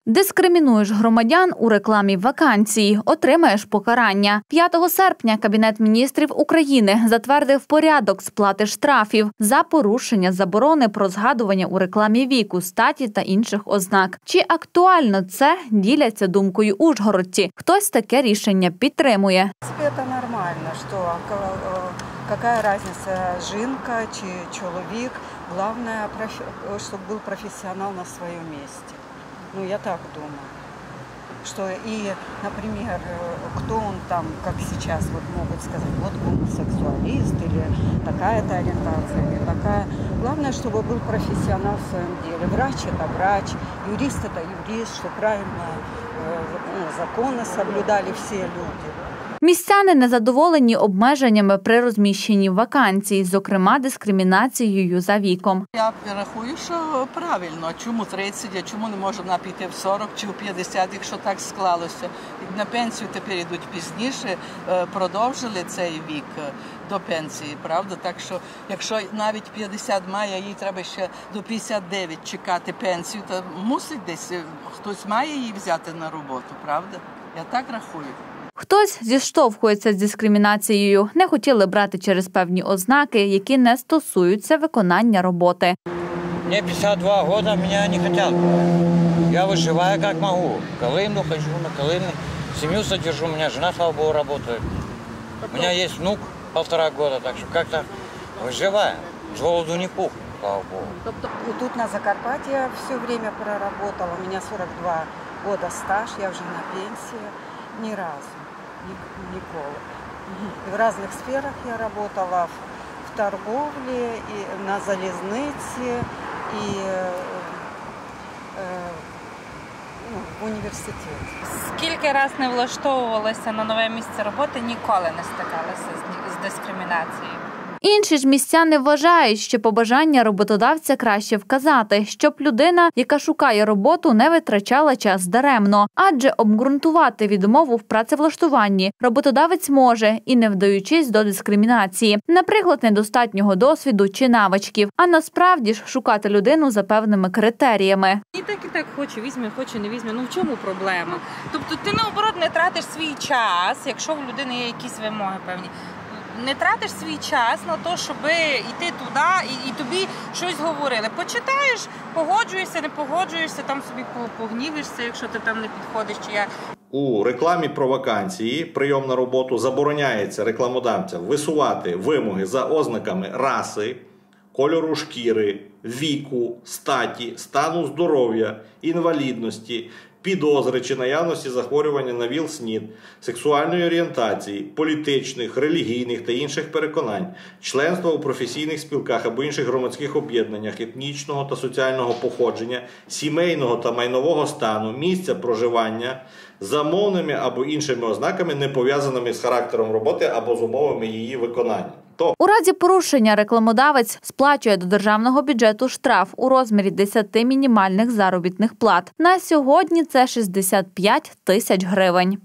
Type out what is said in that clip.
Дискримінуєш громадян у рекламі вакансій – отримаєш покарання. 5 серпня Кабінет міністрів України затвердив порядок сплати штрафів за порушення заборони про згадування у рекламі віку, статі та інших ознак. Чи актуально це, діляться думкою ужгородці. Хтось таке рішення підтримує. Це нормально, що яка різниця, жінка чи чоловік, головне, щоб був професіонал на своєму місці. Ну, я так думаю, что и, например, кто он там, как сейчас вот могут сказать, вот гомосексуалист или такая-то ориентация, или такая. Главное, чтобы был профессионал в своем деле. Врач – это врач, юрист – это юрист, что правильно законы соблюдали все люди. Містяни незадоволені обмеженнями при розміщенні вакансій, зокрема дискримінацією за віком. Я рахую, що правильно. Чому 30, а чому не можна піти в 40 чи в 50, якщо так склалося. На пенсію тепер йдуть пізніше, продовжили цей вік до пенсії, правда? Так що, якщо навіть 50 має, їй треба ще до 59 чекати пенсію, то мусить десь хтось має її взяти на роботу, правда? Я так рахую. Хтось зіштовхується з дискримінацією, не хотіли брати через певні ознаки, які не стосуються виконання роботи. Мне 52 года, меня не хотят. Я выживаю как могу. Колымну хожу, на Колымну. Семью содержу, у меня жена, слава богу, работает. У меня есть внук 1,5 года, так что как-то выживаем. С голоду не пухну, слава богу. Тут на Закарпатье я все время проработала. У меня 42 года стаж, я уже на пенсии. Ни разу. Николи. И в разных сферах я работала, в торговле, и на залізниці, і в університеті. Скільки раз не влаштовувалася на нове місце роботи, ніколи не стикалася з дискримінацією. Інші ж містяни вважають, що побажання роботодавця краще вказати, щоб людина, яка шукає роботу, не витрачала час даремно. Адже обґрунтувати відмову в працевлаштуванні роботодавець може, і не вдаючись до дискримінації. Наприклад, недостатнього досвіду чи навичків. А насправді ж шукати людину за певними критеріями. І так хоче, візьме, хоче, не візьме. Ну в чому проблема? Тобто ти, наоборот, не тратиш свій час, якщо в людини є якісь вимоги певні. Не тратиш свій час на те, щоб йти туди і тобі щось говорили. Почитаєш, погоджуєшся, не погоджуєшся, там собі погнівишся, якщо ти там не підходиш. Чи як. У рекламі про вакансії прийом на роботу забороняється рекламодавцям висувати вимоги за ознаками раси, кольору шкіри, віку, статі, стану здоров'я, інвалідності, підозри чи наявності захворювання на ВІЛ-СНІД, сексуальної орієнтації, політичних, релігійних та інших переконань, членства у професійних спілках або інших громадських об'єднаннях, етнічного та соціального походження, сімейного та майнового стану, місця проживання, за мовними або іншими ознаками, не пов'язаними з характером роботи або з умовами її виконання. У разі порушення рекламодавець сплачує до державного бюджету штраф у розмірі 10 мінімальних заробітних плат. На сьогодні це 65 тисяч гривень.